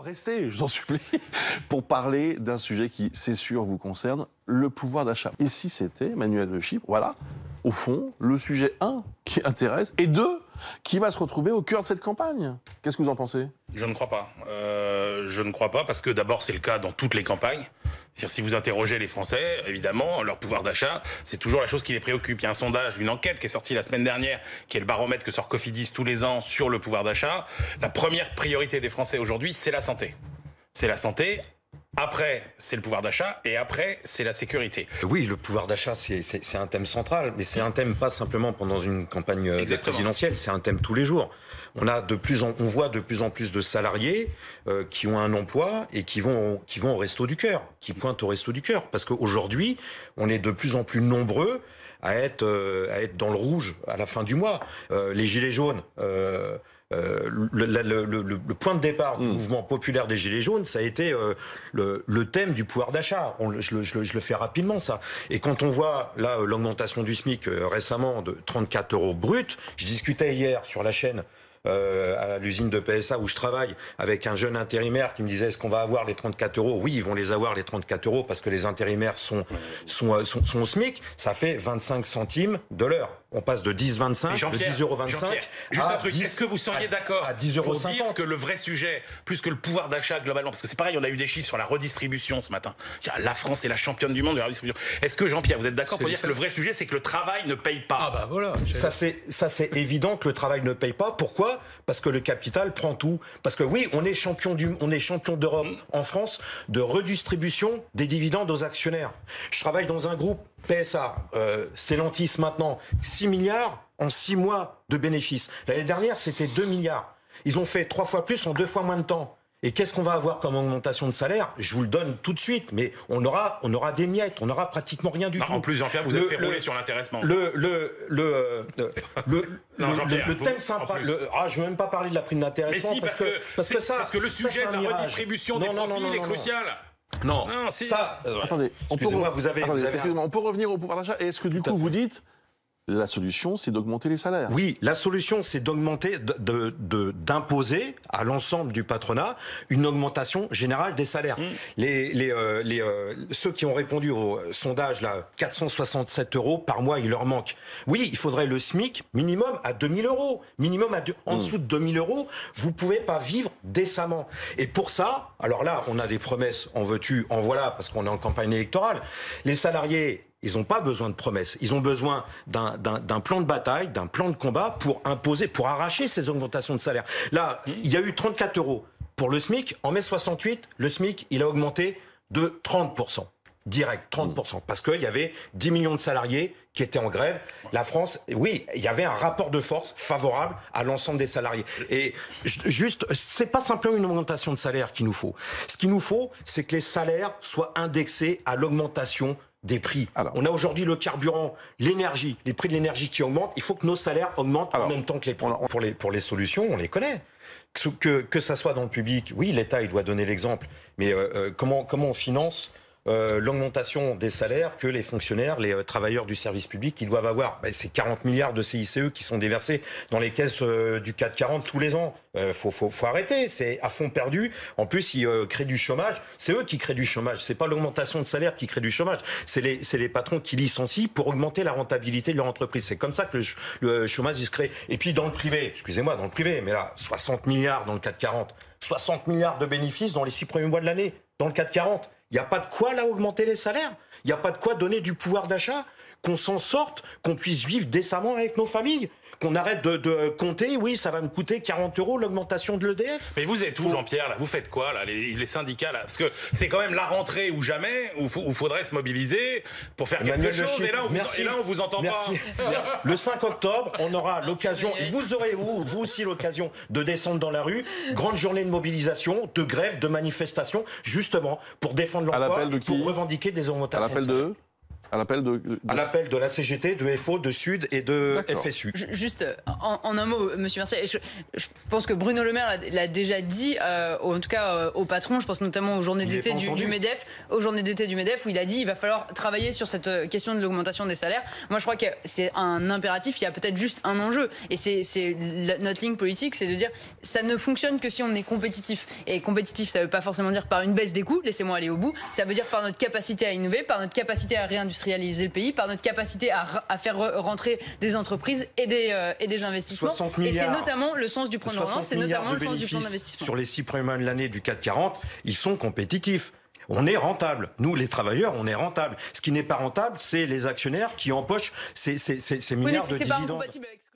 restez, je vous en supplie, pour parler d'un sujet qui, c'est sûr, vous concerne, le pouvoir d'achat. Et si c'était Emmanuel de Chypre, voilà, au fond, le sujet 1 qui intéresse, et 2 qui va se retrouver au cœur de cette campagne. Qu'est-ce que vous en pensez ? Je ne crois pas. Je ne crois pas parce que d'abord c'est le cas dans toutes les campagnes. C'est-à-dire si vous interrogez les Français, évidemment, leur pouvoir d'achat, c'est toujours la chose qui les préoccupe. Il y a un sondage, une enquête qui est sortie la semaine dernière, qui est le baromètre que sort Cofidis tous les ans sur le pouvoir d'achat. La première priorité des Français aujourd'hui, c'est la santé. C'est la santé. Après, c'est le pouvoir d'achat, et après, c'est la sécurité. Oui, le pouvoir d'achat, c'est un thème central, mais c'est un thème pas simplement pendant une campagne présidentielle, c'est un thème tous les jours. On voit de plus en plus de salariés qui ont un emploi et qui vont au resto du cœur, qui pointent au resto du cœur, parce qu'aujourd'hui, on est de plus en plus nombreux à être dans le rouge à la fin du mois. Les gilets jaunes. Le point de départ du mouvement populaire des Gilets jaunes, ça a été le thème du pouvoir d'achat. Je le fais rapidement, ça. Et quand on voit là l'augmentation du SMIC récemment de 34 € brut, je discutais hier sur la chaîne à l'usine de PSA où je travaille avec un jeune intérimaire qui me disait est-ce qu'on va avoir les 34 €? Oui, ils vont les avoir les 34 € parce que les intérimaires sont au SMIC. Ça fait 25 centimes de l'heure. On passe de 10,25, de 10,25 € juste un truc, est-ce que vous seriez d'accord à 10,50 € pour dire que le vrai sujet, plus que le pouvoir d'achat globalement, parce que c'est pareil, on a eu des chiffres sur la redistribution ce matin. La France est la championne du monde de la redistribution. Est-ce que Jean-Pierre, vous êtes d'accord pour dire que le vrai sujet, c'est que le travail ne paye pas? Ah bah voilà. Ça c'est évident que le travail ne paye pas. Pourquoi? Parce que le capital prend tout. Parce que oui, on est champion d'Europe en France de redistribution des dividendes aux actionnaires. Je travaille dans un groupe PSA, Stellantis maintenant, 6 milliards en 6 mois de bénéfices. L'année dernière, c'était 2 milliards. Ils ont fait 3 fois plus en 2 fois moins de temps. Et qu'est-ce qu'on va avoir comme augmentation de salaire? Je vous le donne tout de suite, mais on aura des miettes, on n'aura pratiquement rien du tout. En plus, Jean-Pierre, vous avez fait rouler sur l'intéressement. Le thème simple. Je veux même pas parler de la prime d'intéressement. Mais si, parce que le sujet de la redistribution des profits est crucial. Non, si. Attendez, on peut revenir au pouvoir d'achat. Et est-ce que du coup vous dites la solution, c'est d'augmenter les salaires? Oui, la solution, c'est d'augmenter, d'imposer à l'ensemble du patronat une augmentation générale des salaires. Ceux qui ont répondu au sondage, là, 467 € par mois, il leur manque. Oui, il faudrait le SMIC minimum à 2000 €. Minimum en dessous de 2000 €, vous pouvez pas vivre décemment. Et pour ça, alors là, on a des promesses, en veux-tu, en voilà, parce qu'on est en campagne électorale. Les salariés, ils n'ont pas besoin de promesses. Ils ont besoin d'un plan de bataille, d'un plan de combat pour imposer, pour arracher ces augmentations de salaire. Là, il y a eu 34 € pour le SMIC. En mai 68, le SMIC, il a augmenté de 30%. Direct, 30%. Parce qu'il y avait 10 millions de salariés qui étaient en grève. La France, oui, il y avait un rapport de force favorable à l'ensemble des salariés. Et juste, c'est pas simplement une augmentation de salaire qu'il nous faut. Ce qu'il nous faut, c'est que les salaires soient indexés à l'augmentation des prix. On a aujourd'hui le carburant, l'énergie, les prix de l'énergie qui augmentent. Il faut que nos salaires augmentent en même temps que les prix. Pour les solutions, on les connaît. Que ça soit dans le public, oui, l'État, il doit donner l'exemple. Mais comment on finance l'augmentation des salaires que les fonctionnaires, les travailleurs du service public, ils doivent avoir? C'est 40 milliards de CICE qui sont déversés dans les caisses du CAC 40 tous les ans. Faut arrêter, c'est à fond perdu. En plus, ils créent du chômage. C'est eux qui créent du chômage. C'est pas l'augmentation de salaire qui crée du chômage. C'est les patrons qui licencient pour augmenter la rentabilité de leur entreprise. C'est comme ça que le chômage il se crée. Et puis dans le privé, excusez-moi, dans le privé, mais là, 60 milliards dans le CAC 40, 60 milliards de bénéfices dans les 6 premiers mois de l'année dans le CAC 40. Il n'y a pas de quoi, là, augmenter les salaires. Il n'y a pas de quoi donner du pouvoir d'achat. Qu'on s'en sorte, qu'on puisse vivre décemment avec nos familles. Qu'on arrête de compter, oui, ça va me coûter 40 € l'augmentation de l'EDF. Mais vous êtes où, Jean-Pierre, là? Vous faites quoi, là, les syndicats, là? Parce que c'est quand même la rentrée ou jamais, où faudrait se mobiliser pour faire quelque chose. Et là, on vous entend pas. Le 5 octobre, on aura l'occasion, vous aurez, vous aussi, l'occasion de descendre dans la rue. Grande journée de mobilisation, de grève, de manifestation, justement, pour défendre l'emploi et pour revendiquer des augmentations. À l'appel de À l'appel À l'appel de la CGT, de FO, de Sud et de FSU. Juste en un mot, Monsieur Mercier, je pense que Bruno Le Maire l'a déjà dit, en tout cas au patron, je pense notamment aux journées d'été du MEDEF, où il a dit il va falloir travailler sur cette question de l'augmentation des salaires. Moi, je crois que c'est un impératif, il y a peut-être juste un enjeu. Et c'est notre ligne politique, c'est de dire ça ne fonctionne que si on est compétitif. Et compétitif, ça ne veut pas forcément dire par une baisse des coûts, laissez-moi aller au bout, ça veut dire par notre capacité à innover, par notre capacité à réindustrialiser le pays, par notre capacité à faire rentrer des entreprises et des investissements. Et c'est notamment le sens du plan de relance, c'est notamment le sens du plan d'investissement. Sur les 6 premiers mois de l'année du CAC 40, ils sont compétitifs. On est rentable. Nous, les travailleurs, on est rentable. Ce qui n'est pas rentable, c'est les actionnaires qui empochent ces milliards de dividendes.